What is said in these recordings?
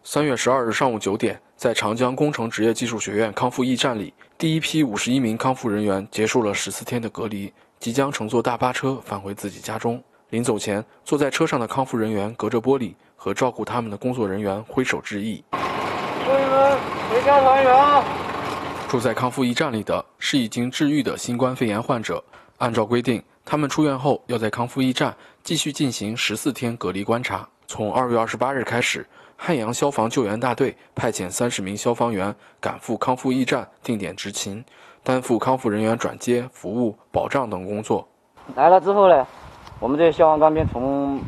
3月12日上午9点，在长江工程职业技术学院康复驿站里，第一批51名康复人员结束了14天的隔离，即将乘坐大巴车返回自己家中。临走前，坐在车上的康复人员隔着玻璃和照顾他们的工作人员挥手致意。 同学们，回家团圆。 住在康复驿站里的是已经治愈的新冠肺炎患者，按照规定，他们出院后要在康复驿站继续进行14天隔离观察。从2月28日开始，汉阳消防救援大队派遣30名消防员赶赴康复驿站定点执勤，担负康复人员转接、服务、保障等工作。 来了之后呢，我们这些消防官兵从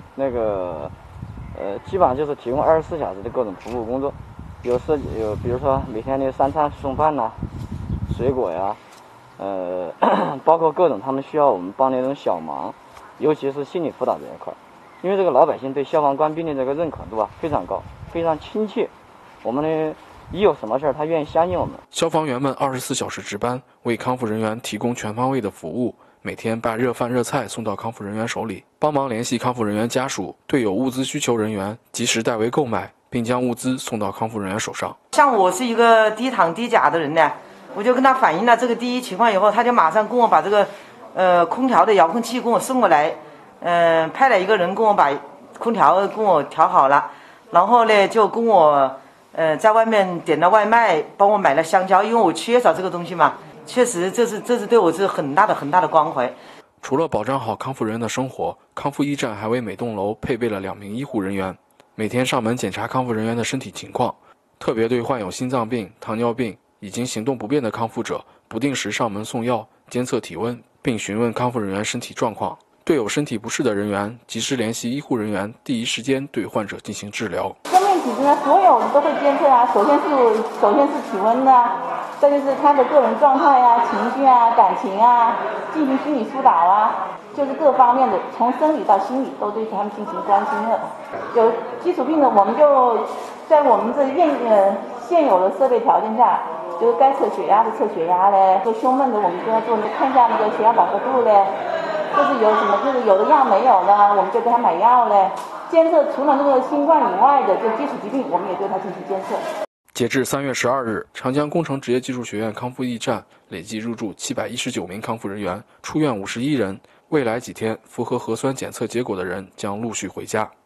基本上就是提供24小时的各种服务工作，比如说每天的3餐送饭呐、水果呀，包括各种他们需要我们帮那种小忙，尤其是心理辅导这一块，因为这个老百姓对消防官兵的这个认可度非常高，非常亲切。我们呢，一有什么事儿，他愿意相信我们。 消防员们24小时值班，为康复人员提供全方位的服务。每天把热饭热菜送到康复人员手里，帮忙联系康复人员家属，对有物资需求人员及时代为购买，并将物资送到康复人员手上。 像我是一个低糖低钾的人呢，我就跟他反映了这个第一情况以后，他就马上跟我把这个空调的遥控器给我送过来，派了一个人跟我把空调给我调好了，然后呢就跟我在外面点了外卖，帮我买了香蕉，因为我缺少这个东西嘛。确实，这是对我是很大的关怀。 除了保障好康复人员的生活，康复驿站还为每栋楼配备了2名医护人员，每天上门检查康复人员的身体情况。特别对患有心脏病、糖尿病、已经行动不便的康复者，不定时上门送药、监测体温，并询问康复人员身体状况。对有身体不适的人员，及时联系医护人员，第一时间对患者进行治疗。 生命体质呢，所有都会监测啊，首先是体温啊，再就是他的个人状态啊、情绪啊、感情啊，进行心理辅导啊，就是各方面的，从生理到心理都对他们进行关心了。有基础病的，我们就在我们这现有的设备条件下，就是该测血压的测血压嘞，做胸闷的我们就要做看一下那个血压饱和度嘞。就是有什么，就是有的药没有呢，我们就给他买药嘞。监测除了那个新冠以外的就基础疾病，我们也对他进行监测。 截至3月12日，长江工程职业技术学院康复驿站累计入住719名康复人员，出院51人。未来几天，符合核酸检测结果的人将陆续回家。